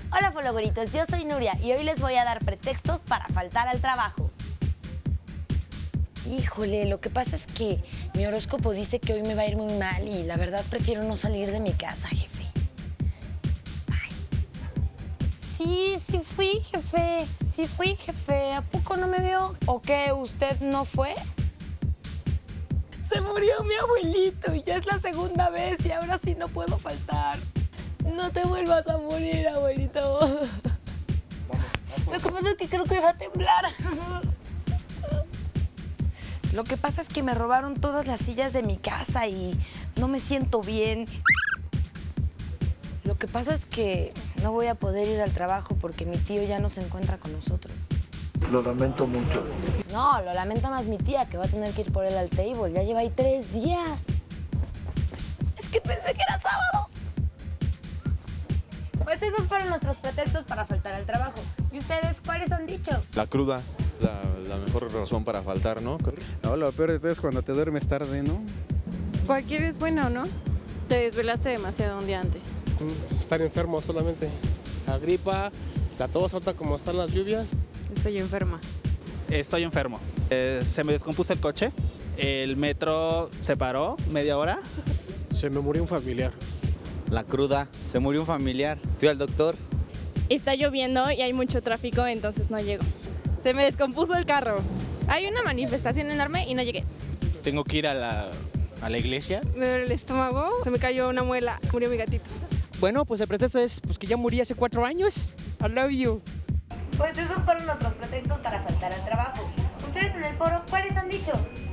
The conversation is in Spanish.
Hola fologoritos, yo soy Nuria y hoy les voy a dar pretextos para faltar al trabajo. Híjole, lo que pasa es que mi horóscopo dice que hoy me va a ir muy mal y la verdad prefiero no salir de mi casa, jefe. Ay. Sí fui, jefe. Sí fui, jefe. ¿A poco no me vio? ¿O qué? ¿Usted no fue? Se murió mi abuelito y ya es la segunda vez y ahora sí no puedo faltar. No te vuelvas a morir, abuelito. Lo que pasa es que creo que va a temblar. Lo que pasa es que me robaron todas las sillas de mi casa y no me siento bien. Lo que pasa es que no voy a poder ir al trabajo porque mi tío ya no se encuentra con nosotros. Lo lamento mucho. No, lo lamenta más mi tía, que va a tener que ir por él al table. Ya lleva ahí 3 días. Es que pensé que era sábado. Pues esos fueron nuestros pretextos para faltar al trabajo. ¿Y ustedes cuáles han dicho? La cruda, la mejor razón para faltar, ¿no? No, lo peor de todo es cuando te duermes tarde, ¿no? Cualquiera es bueno, ¿no? Te desvelaste demasiado un día antes. Estar enfermo solamente. La gripa, la tos alta como están las lluvias. Estoy enferma. Estoy enfermo. Se me descompuso el coche, el metro se paró media hora. Se me murió un familiar. La cruda, se murió un familiar. Fui al doctor. Está lloviendo y hay mucho tráfico, entonces no llego. Se me descompuso el carro. Hay una manifestación enorme y no llegué. Tengo que ir a la iglesia. Me duele el estómago, se me cayó una muela, murió mi gatito. Bueno, pues el pretexto es que ya morí hace 4 años. I love you. Pues esos fueron nuestros pretextos para faltar al trabajo. ¿Ustedes en el foro cuáles han dicho?